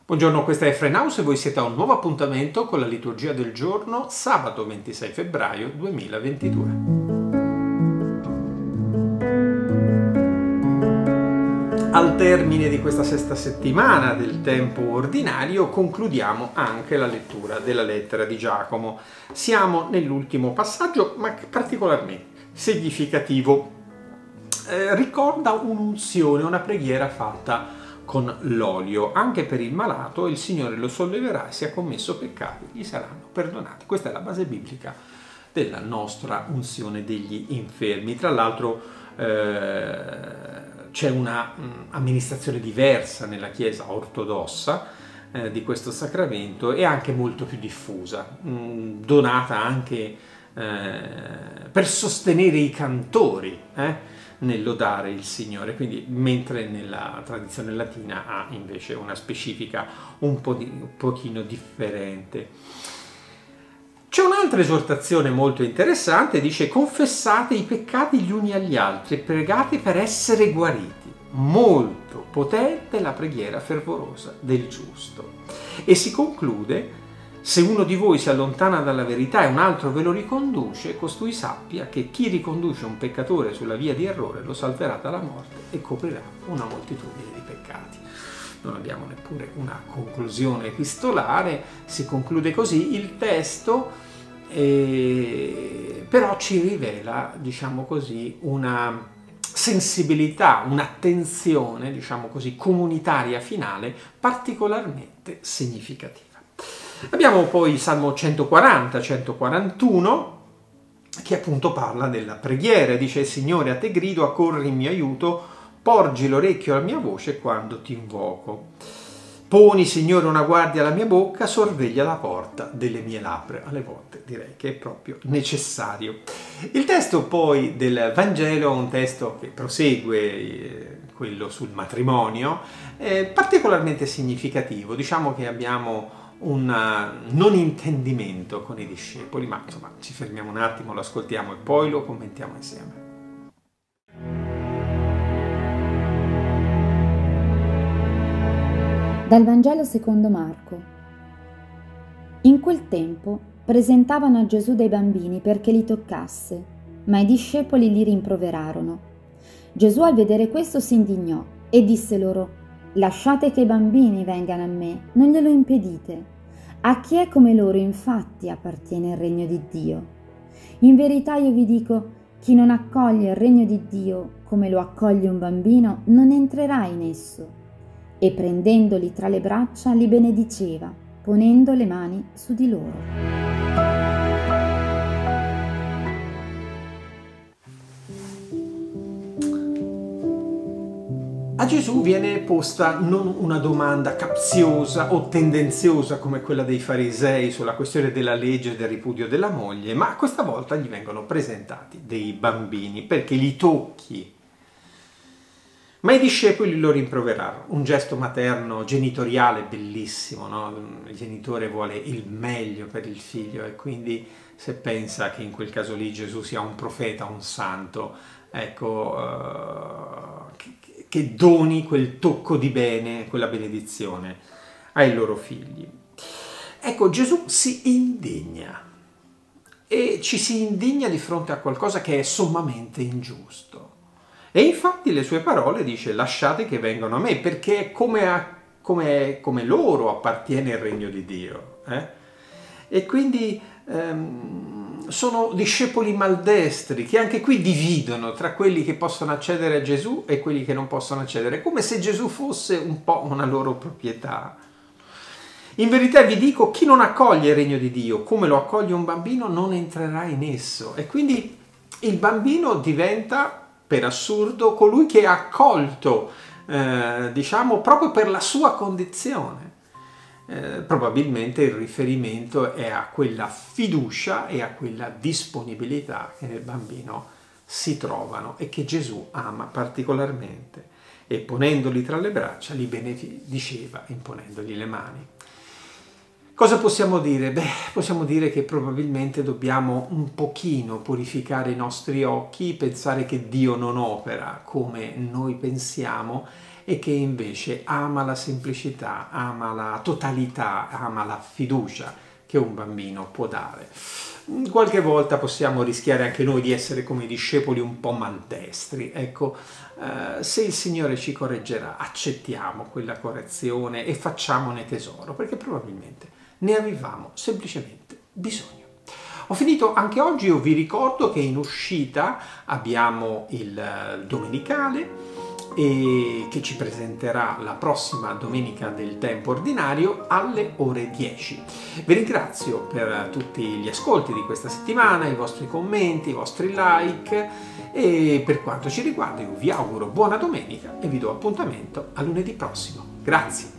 Buongiorno, questa è Frenaus e voi siete a un nuovo appuntamento con la liturgia del giorno, sabato 26 febbraio 2022. Al termine di questa sesta settimana del tempo ordinario concludiamo anche la lettura della lettera di Giacomo. Siamo nell'ultimo passaggio, ma particolarmente significativo. Ricorda un'unzione, una preghiera fatta con l'olio. Anche per il malato il Signore lo solleverà e se ha commesso peccati gli saranno perdonati. Questa è la base biblica della nostra unzione degli infermi. Tra l'altro c'è una amministrazione diversa nella Chiesa ortodossa di questo sacramento e anche molto più diffusa, donata anche per sostenere i cantori nel lodare il Signore, quindi mentre nella tradizione latina ha invece una specifica un pochino differente. C'è un'altra esortazione molto interessante, dice: confessate i peccati gli uni agli altri e pregate per essere guariti. Molto potente la preghiera fervorosa del giusto. E si conclude: se uno di voi si allontana dalla verità e un altro ve lo riconduce, costui sappia che chi riconduce un peccatore sulla via di errore lo salverà dalla morte e coprirà una moltitudine di peccati. Non abbiamo neppure una conclusione epistolare, si conclude così il testo, però ci rivela, diciamo così, una sensibilità, un'attenzione, diciamo così, comunitaria finale particolarmente significativa. Abbiamo poi il Salmo 140-141 che appunto parla della preghiera, dice: Signore, a te grido, accorri in mio aiuto, porgi l'orecchio alla mia voce quando ti invoco. Poni, Signore, una guardia alla mia bocca, sorveglia la porta delle mie labbra. Alle volte direi che è proprio necessario. Il testo poi del Vangelo è un testo che prosegue quello sul matrimonio, particolarmente significativo. Diciamo che abbiamo un non intendimento con i discepoli, ma insomma ci fermiamo un attimo, lo ascoltiamo e poi lo commentiamo insieme. Dal Vangelo secondo Marco. In quel tempo presentavano a Gesù dei bambini perché li toccasse, ma i discepoli li rimproverarono. Gesù al vedere questo si indignò e disse loro: lasciate che i bambini vengano a me, non glielo impedite. A chi è come loro infatti appartiene il regno di Dio. In verità io vi dico, chi non accoglie il regno di Dio come lo accoglie un bambino, non entrerà in esso. E prendendoli tra le braccia li benediceva, ponendo le mani su di loro. A Gesù viene posta non una domanda capziosa o tendenziosa come quella dei farisei sulla questione della legge e del ripudio della moglie, ma questa volta gli vengono presentati dei bambini perché li tocchi. Ma i discepoli lo rimproverarono, un gesto materno genitoriale bellissimo, no? Il genitore vuole il meglio per il figlio e quindi se pensa che in quel caso lì Gesù sia un profeta, un santo, ecco, che doni quel tocco di bene, quella benedizione ai loro figli. Ecco, Gesù si indigna e ci si indigna di fronte a qualcosa che è sommamente ingiusto. E infatti le sue parole dice: lasciate che vengano a me, perché come loro appartiene il regno di Dio. E quindi sono discepoli maldestri che anche qui dividono tra quelli che possono accedere a Gesù e quelli che non possono accedere, come se Gesù fosse un po' una loro proprietà. In verità vi dico, chi non accoglie il regno di Dio come lo accoglie un bambino non entrerà in esso. E quindi il bambino diventa, per assurdo, colui che è accolto, diciamo, proprio per la sua condizione. Probabilmente il riferimento è a quella fiducia e a quella disponibilità che nel bambino si trovano e che Gesù ama particolarmente, e ponendoli tra le braccia li benediceva imponendogli le mani. Cosa possiamo dire? Beh, possiamo dire che probabilmente dobbiamo un pochino purificare i nostri occhi, pensare che Dio non opera come noi pensiamo e che invece ama la semplicità, ama la totalità, ama la fiducia che un bambino può dare. Qualche volta possiamo rischiare anche noi di essere come discepoli un po' maldestri. Ecco, se il Signore ci correggerà, accettiamo quella correzione e facciamone tesoro, perché probabilmente ne avevamo semplicemente bisogno. Ho finito anche oggi. Io vi ricordo che in uscita abbiamo il domenicale e che ci presenterà la prossima domenica del tempo ordinario alle ore 10. Vi ringrazio per tutti gli ascolti di questa settimana, i vostri commenti, i vostri like, e per quanto ci riguarda io vi auguro buona domenica e vi do appuntamento a lunedì prossimo. Grazie.